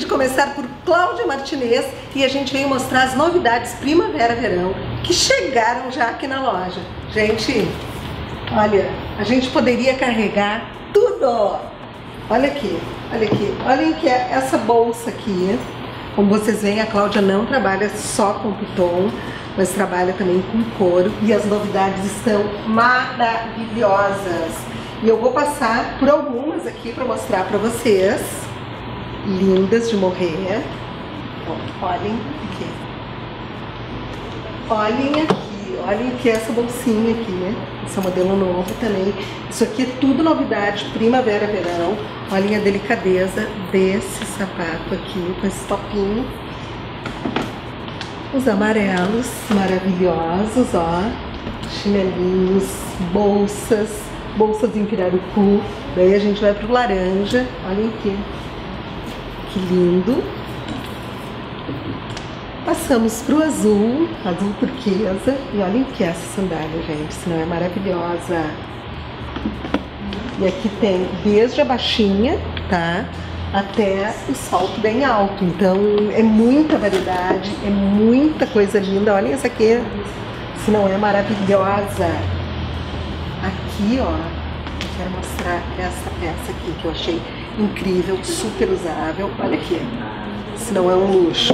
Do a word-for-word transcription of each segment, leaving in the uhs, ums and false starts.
começar por Cláudia Martinez e a gente veio mostrar as novidades primavera-verão que chegaram já aqui na loja. Gente, olha, a gente poderia carregar tudo. Olha aqui, olha aqui, olhem que é essa bolsa aqui. Como vocês veem, a Cláudia não trabalha só com piton, mas trabalha também com couro e as novidades estão maravilhosas. E eu vou passar por algumas aqui para mostrar para vocês. Lindas de morrer. Olhem aqui. Olhem aqui, olhem que essa bolsinha aqui, né? Esse é um modelo novo também. Isso aqui é tudo novidade, primavera, verão. Olhem a delicadeza desse sapato aqui, com esse topinho. Os amarelos maravilhosos, ó. Chinelinhos, bolsas, bolsas em pirarucu. Daí a gente vai pro laranja. Olhem aqui. Que lindo. Passamos pro azul, azul turquesa. E olhem que essa sandália, gente, se não é maravilhosa. E aqui tem desde a baixinha, tá? Até o salto bem alto. Então é muita variedade, é muita coisa linda. Olhem essa aqui, se não é maravilhosa. Aqui, ó, eu quero mostrar essa peça aqui que eu achei incrível, super usável. Olha aqui, se não é um luxo.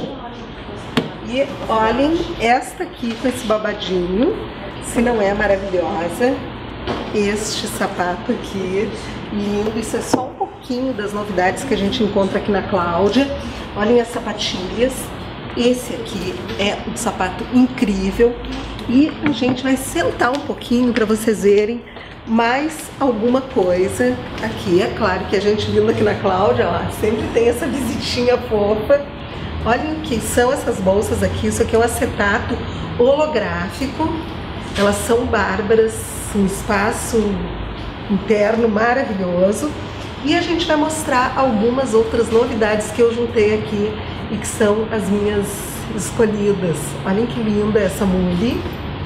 E olhem esta aqui com esse babadinho, se não é maravilhosa. Este sapato aqui, lindo. Isso é só um pouquinho das novidades que a gente encontra aqui na Cláudia. Olhem as sapatilhas. Esse aqui é um sapato incrível. E a gente vai sentar um pouquinho para vocês verem mais alguma coisa aqui. É claro que a gente vindo aqui na Cláudia, ó, sempre tem essa visitinha fofa. Olhem o que são essas bolsas aqui. Isso aqui é um acetato holográfico. Elas são bárbaras, um espaço interno maravilhoso. E a gente vai mostrar algumas outras novidades que eu juntei aqui e que são as minhas escolhidas. Olhem que linda essa mule.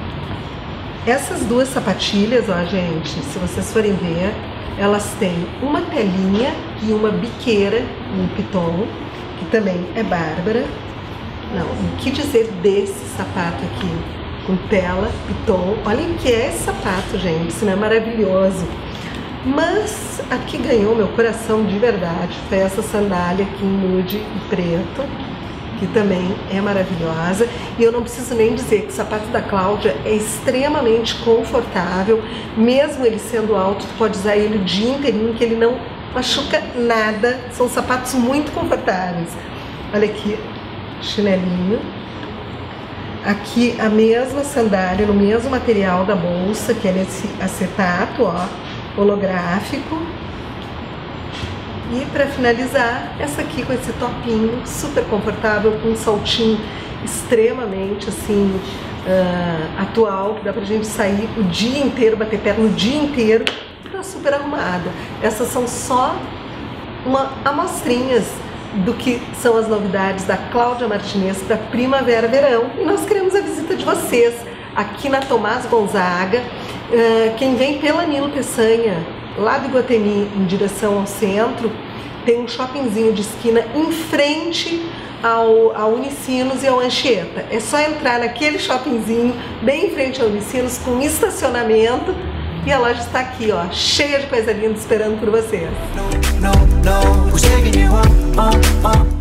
Essas duas sapatilhas, ó, gente, se vocês forem ver, elas têm uma telinha e uma biqueira em piton, que também é bárbara. Não, o que dizer desse sapato aqui? Com tela, piton. Olhem que é esse sapato, gente, isso não é maravilhoso. Mas a que ganhou meu coração de verdade foi essa sandália aqui em nude e preto, que também é maravilhosa. E eu não preciso nem dizer que o sapato da Cláudia é extremamente confortável. Mesmo ele sendo alto, tu pode usar ele o dia inteirinho, que ele não machuca nada. São sapatos muito confortáveis. Olha aqui, chinelinho. Aqui a mesma sandália, no mesmo material da bolsa, que é nesse acetato, ó, holográfico. E para finalizar, essa aqui com esse topinho super confortável, com um saltinho extremamente assim uh, atual, que dá pra gente sair o dia inteiro, bater perna o dia inteiro, tá super arrumada. Essas são só uma amostrinhas do que são as novidades da Cláudia Martinez para primavera-verão. E nós queremos a visita de vocês aqui na Tomás Gonzaga. Uh, quem vem pela Nilo Peçanha, lá do Iguatemi, em direção ao centro, tem um shoppingzinho de esquina em frente ao, ao Unicinos e ao Anchieta. É só entrar naquele shoppingzinho, bem em frente ao Unicinos, com estacionamento, e a loja está aqui, ó, cheia de coisa linda esperando por vocês. No, no, no.